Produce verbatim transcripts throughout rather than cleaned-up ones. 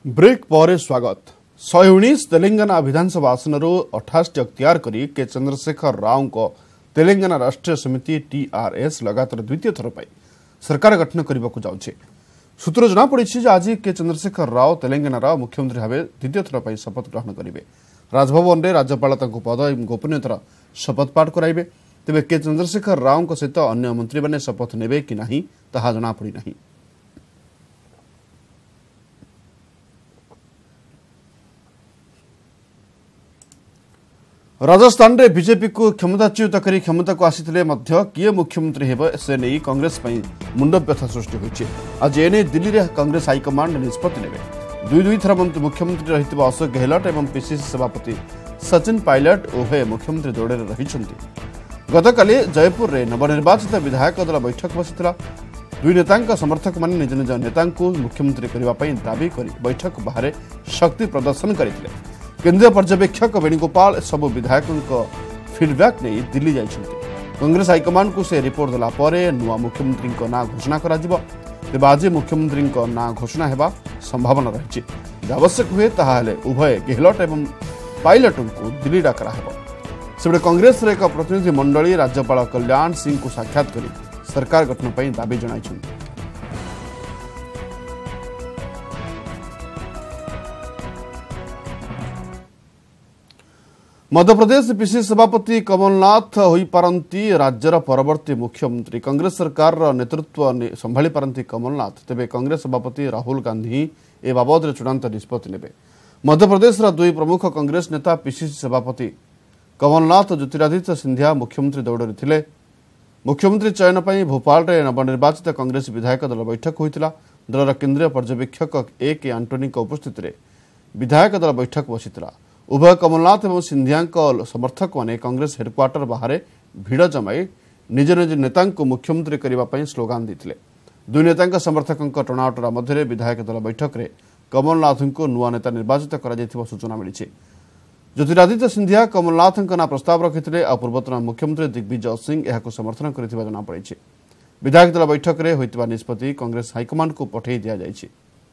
Break पर स्वागत शहे उन्नीस तेलंगाना विधानसभा आसन अठाशी अख्तियार करी के चंद्रशेखर राव को तेलंगाना राष्ट्रीय समिति टीआरएस लगातार द्वितीय थर पर सरकार गठन करने को जाउछे। सूत्र जनापड़ी आज के चंद्रशेखर राव तेलंगाना मुख्यमंत्री भाव द्वितीय थर पर शपथ ग्रहण करेंगे। राजभवन में राज्यपाल पद और गोपनीयतार शपथ पाठ कराइबे। तेबे के चंद्रशेखर राव सहित अन्य मंत्री मैंने शपथ नेबे कि नहीं ताहा जनापड़ी नहीं। राजस्थान रे बीजेपी को क्षमताच्युत करी क्षमता को आसीथिले मध्य किए मुख्यमंत्री हेब से नहीं कांग्रेस पई मुंड व्यथा सृष्टि होइछि। आज एने दिल्ली रे कांग्रेस हाईकमांड निष्पत्ति नेबे। दुई दुई थर मुख्यमंत्री रहितबा अशोक गहलोत एवं पीसीसी सभापति सचिन पायलट उभय मुख्यमंत्री दौड़े रहिछन्ति। गतकाली जयपुर रे नवनिर्वाचित विधायक दल बैठक बसिथिला। दुई नेतांका समर्थक माने निज निज नेतांकु मुख्यमंत्री करबा पई दाबी करी बैठक बाहर शक्ति प्रदर्शन करथिले। केंद्रीय पर्यवेक्षक वेणुगोपाल सबु विधायकों फीडबैक नहीं दिल्ली जाइछन्ति। कांग्रेस हाईकमांड को से रिपोर्ट देला परे नुआ मुख्यमंत्री ना घोषणा करा जिवो। तेबे आज मुख्यमंत्री ना घोषणा हेबा संभावना रही। आवश्यक हुए ताहाले उभय गहलोत एवं पायलट को दिल्ली डाकरा हेबो। सेबडे कांग्रेस रे एक प्रतिनिधि मंडली राज्यपाल कल्याण सिंह को साक्षात करी सरकार गठन पई दाबी जणाइछन्ति। मध्यप्रदेश पीसीसी सभापति कमलनाथ होई पारंती राज्यर परवर्ती मुख्यमंत्री। कांग्रेस सरकार नेतृत्व संभाली पारंती कमलनाथ। तेबे कांग्रेस सभापति राहुल गांधी ए बाबद चूड़ांत निष्पत्ति नेबे। मध्यप्रदेश दुई प्रमुख कांग्रेस नेता पीसीसी सभापति कमलनाथ ज्योतिरादित्य सिंधिया मुख्यमंत्री दौड़े थिले। मुख्यमंत्री चयन पर भोपाल में नवनिर्वाचित कांग्रेस विधायक दल बैठक होता। दलर केंद्रीय पर्यवेक्षक ए के आंटोनी उपस्थित में विधायक दल बैठक बसिथिला। उभय कमलनाथ और सिंधिया समर्थक मैंने कांग्रेस हेडक्वार्टर बाहर भिड़ जमाई निज निज नेता मुख्यमंत्री करने स्लोगान देते। दुई नेता समर्थकों टणाटरा मध्य विधायक दल बैठक में कमलनाथ को नुआ नेता निर्वाचित कर सूचना मिली। ज्योतिरादित्य सिंधिया कमलनाथ ना प्रस्ताव रखिते और पूर्वतन मुख्यमंत्री दिग्विजय सिंह यह समर्थन कर जनापड़ी। विधायक दल बैठक में होता निष्पत्ति कांग्रेस हाईकमांड को पठे दि जाइए।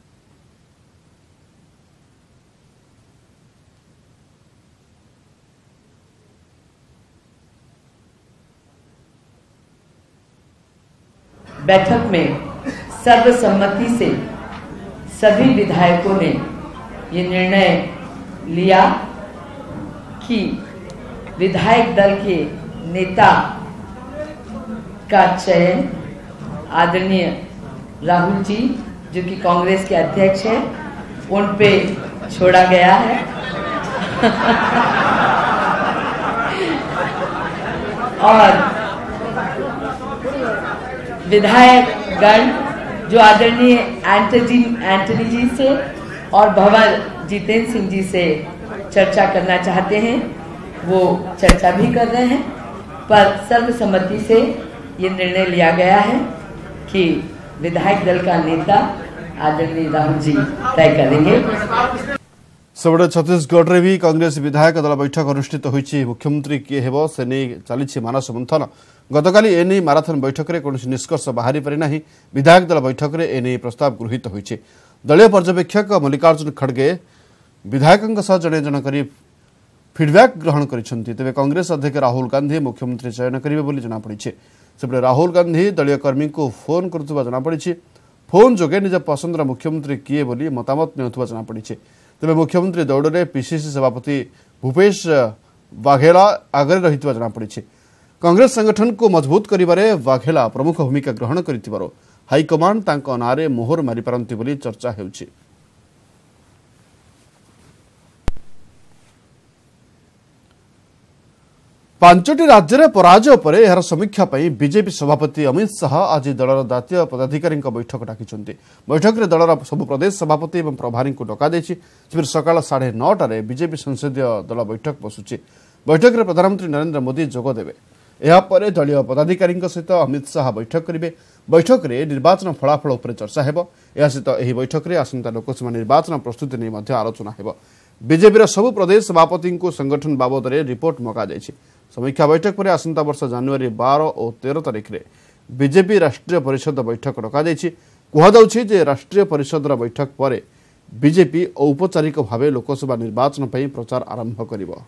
बैठक में सर्वसम्मति से सभी विधायकों ने ये निर्णय लिया कि विधायक दल के नेता का चयन आदरणीय राहुल जी जो कि कांग्रेस के अध्यक्ष हैं उन पे छोड़ा गया है। और विधायक गण जो आदरणीय एंटनी एंटनी जी से और भंवर जितेंद्र सिंह जी से चर्चा करना चाहते हैं वो चर्चा भी कर रहे हैं, पर सर्वसम्मति से ये निर्णय लिया गया है कि विधायक दल का नेता आदरणीय राहुल जी तय करेंगे। सबड़े छत्तीसगढ़ में भी कांग्रेस विधायक दल बैठक अनुष्ठित होइछि। मुख्यमंत्री किए हेब से नहीं चली मानस मंथन। गतकाली एने माराथन बैठक में कौन निष्कर्ष बाहरी पारि नाही। विधायक दल बैठक में एने प्रस्ताव गृहीत होइछि। दलीय पर्यवेक्षक मल्लिकार्जुन खड़गे विधायकों सह जड़े जन करी फीडबैक ग्रहण करिसेंति। तेबे कांग्रेस अध्यक्ष राहुल गांधी मुख्यमंत्री चयन करिवे बोली जनापड़ी। सेपटे राहुल गांधी दलीय कर्मी को फोन करुवा जनापड़ी। फोन जोगे निज पसंदर मुख्यमंत्री किए बोली मतामत नेउथुवा जनापड़ी। तेबे मुख्यमंत्री दौड़े पीसीसी सभापति भूपेश वाघेला आगे रही जनापड़ी। कांग्रेस संगठन को मजबूत करिबारे वाघेला प्रमुख भूमिका ग्रहण करिथिबारो हाईकमांड तांको नारे मोहर मारी पारंती बोली चर्चा हेउछि। पांचटी राज्य में पराजय पर यार समीक्षा पर बीजेपी सभापति अमित शाह आज दलर जातीय पदाधिकारी बैठक डाकिछन्ति। बैठक में दलर सब प्रदेश सभापति और प्रभारी को डकाई। सकाल साढ़े नौटार बीजेपी संसदीय दल बैठक बसुची। बैठक में प्रधानमंत्री नरेंद्र मोदी जोगदेवे। यापर दलीय पदाधिकारी सहित अमित शाह बैठक करेंगे। बैठक में निर्वाचन फलाफल उपर चर्चा हेब। या सहित यह बैठक में आसंता लोकसभा निर्वाचन प्रस्तुति नहीं आलोचना हेब। बीजेपी सबु प्रदेश सभापति को संगठन बाबद रिपोर्ट मगा जाइछि। समीक्षा बैठक पर आसंता वर्ष जनवरी बारह और तेरह तारिख में बीजेपी राष्ट्रीय परिषद बैठक डक कहुच्छी जे राष्ट्रीय परिषद बैठक पर बीजेपी औपचारिक भाव लोकसभा निर्वाचन पर प्रचार आरंभ करिबो।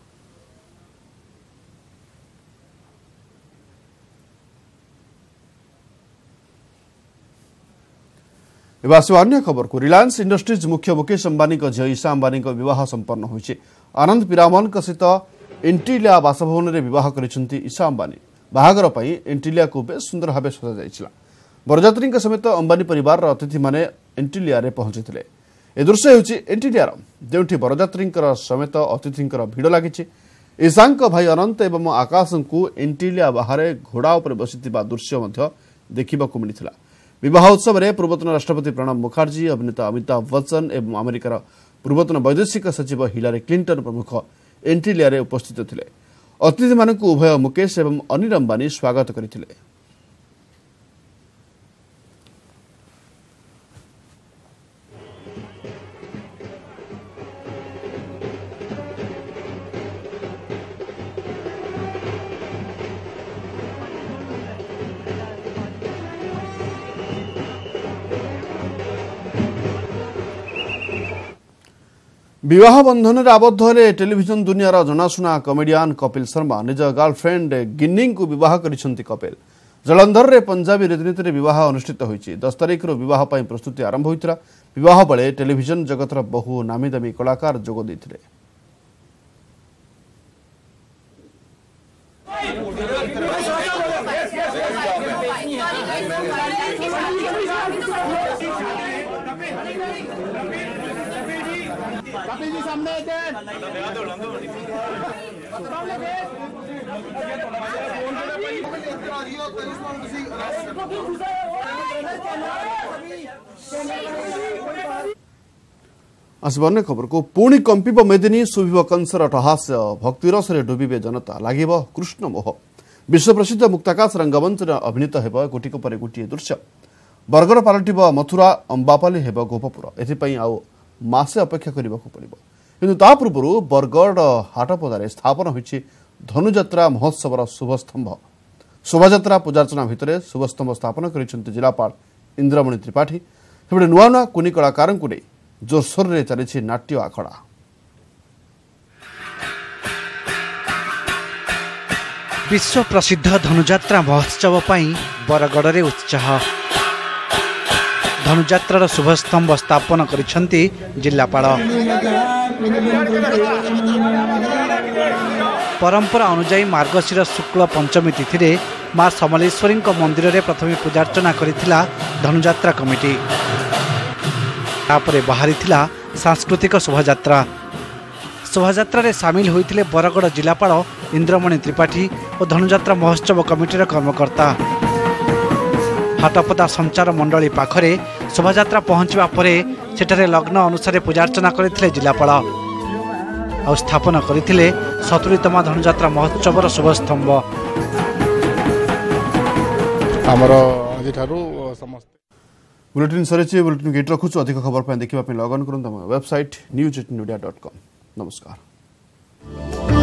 अन्य खबर को रिलायंस इंडस्ट्रीज मुख्य मुकेश अंबानी झील ईशा अंबानी विवाह संपन्न होइछि। आनंद पिरामन सहित एंटिलिया बासभवन में विवाह करिसेंति ईशा अंबानी। बाहागर पई एंटिलिया को बेस सुंदर भाव सजा जाइछिला। बरजात्री समेत अंबानी परिवार अतिथि माने एंटिलिया रे पहुंचीथिले। ए दृश्य होछि एंटिलियार जेउठी बरजात्री समेत अतिथि भिड़ लागिछि। ईशा भाई अनंत एवं आकाश को एंटिलिया बाहर घोड़ा उपर बसिथिबा दृश्य मध्य देखिबाकू मिलिथिला। विवाह उत्सव में पूर्वतन राष्ट्रपति प्रणब मुखर्जी, अभिनेता अमिताभ बच्चन एवं अमेरिकार पूर्वतन वैदेशिक सचिव हिलारी क्लिंटन प्रमुख एंटिलिया उपस्थित थे। अतिथि मानक उभय मुकेश एवं अनिल अंबानी स्वागत करथिले। विवाह बंधन में आबद्ध हेले टेलीविजन दुनियार जनाशुना कमेडियन कपिल शर्मा निज गर्लफ्रेंड गिन्नी को विवाह करिसेंति। कपिल जलंधर रे पंजाबी रीतिनीति रे विवाह अनुष्ठित होइछि। दस तारीख रो विवाह पई प्रस्तुति आरंभ होइतिरा। विवाह बेले टेलीविजन जगतर बहु नामी दामी कलाकार जोग दैथिले। अन्य खबर को पुणी कंपिब मेदिनी शुभिब कंसर अट्टहास्य भक्तिरस डुबिबे जनता लागिब कृष्ण मोह। विश्व प्रसिद्ध मुक्ताकाश रंगमंच अभिनीत हेब गोटिक पर गोटे दृश्य। बरगड़ पलटिब मथुरा, अंबापाली हेब गोपपुर। एथिपई आउ मासे अपेक्षा करबाकू पड़िबो। किंतु ता पूर्व बरगड़ हाटपदारे स्थापन होइछि धनुजात्रा महोत्सवर शुभस्तंभ। शोभायात्रा पूजार्चना भितर शुभस्तंभ स्थापन करिसेंति जिलापाल इंद्रमणि त्रिपाठी। सेबडे नुआ नुआ कुनी कलाकार को नहीं जोरसोर रे चली नाट्य आखड़ा। विश्व प्रसिद्ध धनुजात्रा महोत्सव पई बरगड़ रे उत्साह। धनुजात्रार शुभस्तंभ स्थापन करिसेंति जिलापाल। परंपरा अनुजाई मार्गशीर शुक्ल पंचमी तिथि रे मां समलेश्वरी मंदिर रे प्रथम पूजार्चना करिथिला धनुजात्रा कमिटी। तापरे बाहरी थिला सांस्कृतिक शोभायात्रा। शोभायात्रा रे सामिल होइथिले बरगड़ जिलापाल इंद्रमणि त्रिपाठी और धनुजात्रा महोत्सव कमिटीर कर्मकर्ता। हाटपदा संचार मंडली पाखरे शोभायात्रा पहुंचवा परे सेठारे लग्न अनुसार पूजार्चना करथिले जिलापाल और स्थापन करथिले सतुरीतम धनुजात्रा महोत्सवर शुभस्तंभ। आमर आज समस्त बुलेटिन सरी बुलेटिन गेट रखुछु। अधिक खबर पर देखा लॉग इन करूँ website news eighteen India dot com. नमस्कार।